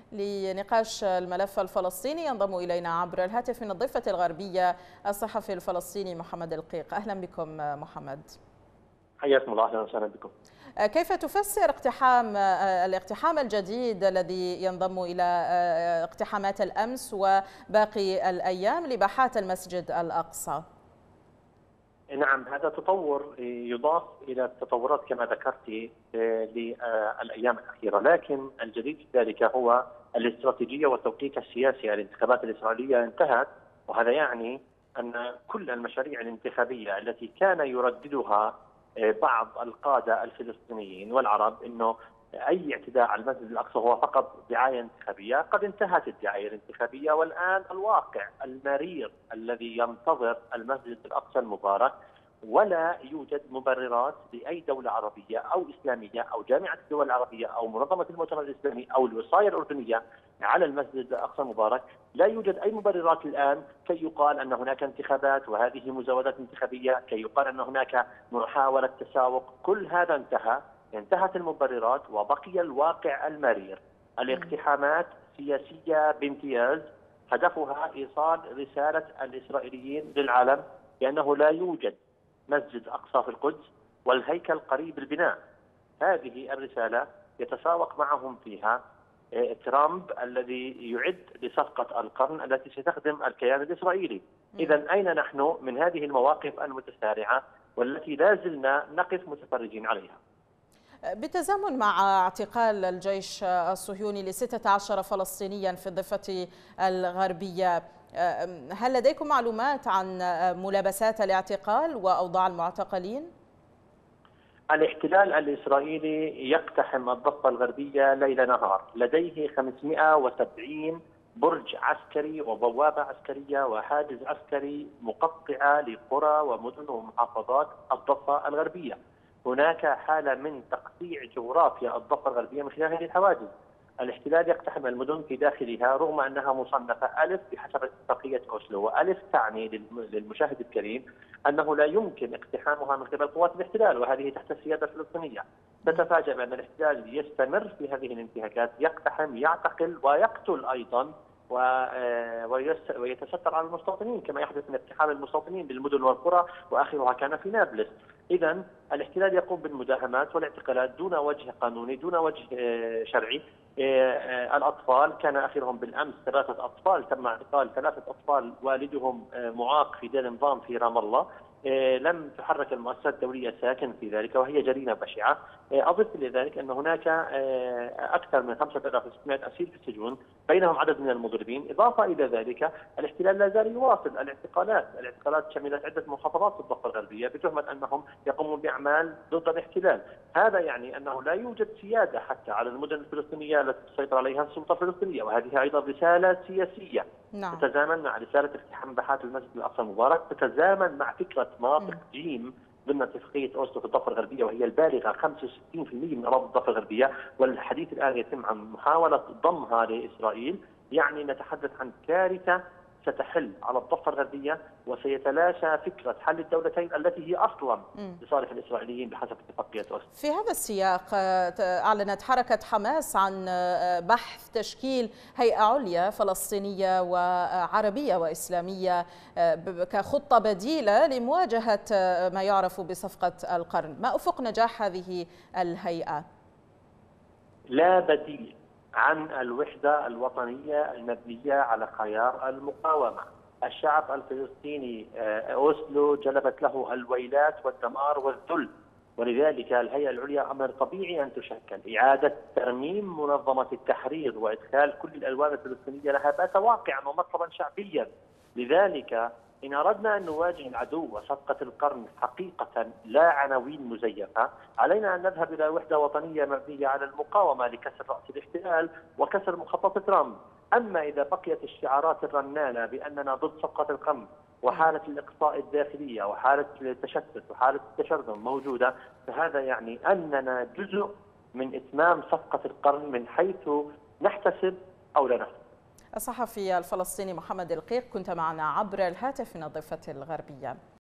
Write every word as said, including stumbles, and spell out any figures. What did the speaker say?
لنقاش الملف الفلسطيني ينضم إلينا عبر الهاتف من الضفة الغربية الصحفي الفلسطيني محمد القيق. أهلا بكم محمد. حياكم الله، أهلا وسهلا بكم. كيف تفسر اقتحام الاقتحام الجديد الذي ينضم إلى اقتحامات الأمس وباقي الأيام لباحات المسجد الأقصى؟ نعم، هذا تطور يضاف إلى التطورات كما ذكرت للأيام الأخيرة، لكن الجديد في ذلك هو الاستراتيجية والتوقيت السياسي. الانتخابات الإسرائيلية انتهت، وهذا يعني أن كل المشاريع الانتخابية التي كان يرددها بعض القادة الفلسطينيين والعرب أنه أي اعتداء على المسجد الأقصى هو فقط دعاية انتخابية، قد انتهت الدعاية الانتخابية، والآن الواقع المرير الذي ينتظر المسجد الأقصى المبارك، ولا يوجد مبررات لأي دولة عربية أو إسلامية أو جامعة الدول العربية أو منظمة المؤتمر الإسلامي أو الوصاية الأردنية على المسجد الأقصى المبارك. لا يوجد أي مبررات الآن كي يقال أن هناك انتخابات وهذه مزاودات انتخابية، كي يقال أن هناك محاولة تساوق. كل هذا انتهى، انتهت المبررات وبقي الواقع المرير. الاقتحامات سياسية بامتياز، هدفها إيصال رسالة الإسرائيليين للعالم بأنه لا يوجد مسجد أقصى في القدس والهيكل قريب البناء. هذه الرسالة يتساوق معهم فيها ترامب الذي يعد لصفقة القرن التي ستخدم الكيان الإسرائيلي. إذا أين نحن من هذه المواقف المتسارعة والتي لا زلنا نقف متفرجين عليها؟ بالتزامن مع اعتقال الجيش الصهيوني لستة عشر فلسطينيا في الضفة الغربية، هل لديكم معلومات عن ملابسات الاعتقال وأوضاع المعتقلين؟ الاحتلال الإسرائيلي يقتحم الضفة الغربية ليل نهار، لديه خمسمئة وسبعين برج عسكري وبوابة عسكرية وحاجز عسكري مقطعة لقرى ومدن ومحافظات الضفة الغربية. هناك حالة من تقطيع جغرافيا الضفة الغربية من خلال هذه الحواجز. الاحتلال يقتحم المدن في داخلها رغم أنها مصنفة ألف بحسب اتفاقية أوسلو، وألف تعني للمشاهد الكريم أنه لا يمكن اقتحامها من قبل قوات الاحتلال، وهذه تحت السيادة الفلسطينية. تتفاجأ بأن الاحتلال يستمر في هذه الانتهاكات، يقتحم، يعتقل ويقتل أيضا ويتستر على المستوطنين، كما يحدث من اقتحام المستوطنين بالمدن والقرى، واخرها كان في نابلس. اذا الاحتلال يقوم بالمداهمات والاعتقالات دون وجه قانوني، دون وجه شرعي. الاطفال كان اخرهم بالامس ثلاثه اطفال، تم اعتقال ثلاثه اطفال والدهم معاق في دير نظام في رام الله. لم تحرك المؤسسات الدولية ساكن في ذلك، وهي جريمة بشعة. أضف إلى ذلك أن هناك أكثر من خمسة آلاف وستمئة أسير في السجون، بينهم عدد من المضربين. إضافة إلى ذلك الاحتلال لا زال يواصل الاعتقالات، الاعتقالات شملت عدة محافظات في الضفة الغربية بتهمة أنهم يقومون بأعمال ضد الاحتلال. هذا يعني أنه لا يوجد سيادة حتى على المدن الفلسطينية التي تسيطر عليها السلطة الفلسطينية، وهذه أيضا رسالة سياسية. نعم. تتزامن مع رسالة اقتحام باحات المسجد الأقصى المبارك، تتزامن مع فكرة مناطق جيم ضمن اتفاقية أوسلو في الضفة الغربية، وهي البالغة خمسة وستين بالمئة من أراضي الضفة الغربية، والحديث الآن يتم عن محاولة ضمها لإسرائيل. يعني نتحدث عن كارثة ستحل على الضفة الغربية، وسيتلاشى فكرة حل الدولتين التي هي أصلا لصالح الإسرائيليين بحسب اتفاقية أوسلو. في هذا السياق أعلنت حركة حماس عن بحث تشكيل هيئة عليا فلسطينية وعربية وإسلامية كخطة بديلة لمواجهة ما يعرف بصفقة القرن. ما أفق نجاح هذه الهيئة؟ لا بديل عن الوحدة الوطنية المبنية على خيار المقاومة. الشعب الفلسطيني أوسلو جلبت له الويلات والدمار والذل، ولذلك الهيئة العليا أمر طبيعي أن تشكل. إعادة ترميم منظمة التحرير وإدخال كل الألوان الفلسطينية لها بات واقعا ومطلبا شعبيا. لذلك إن أردنا أن نواجه العدو وصفقة القرن حقيقة لا عناوين مزيفة، علينا أن نذهب إلى وحدة وطنية مبنية على المقاومة لكسر رأس الاحتلال وكسر مخطط ترامب. أما إذا بقيت الشعارات الرنانة بأننا ضد صفقة القرن وحالة الإقصاء الداخلية وحالة التشتت وحالة التشرذم موجودة، فهذا يعني أننا جزء من إتمام صفقة القرن من حيث نحتسب أو لا نحتسب. الصحفي الفلسطيني محمد القيق كنت معنا عبر الهاتف من الضفة الغربية.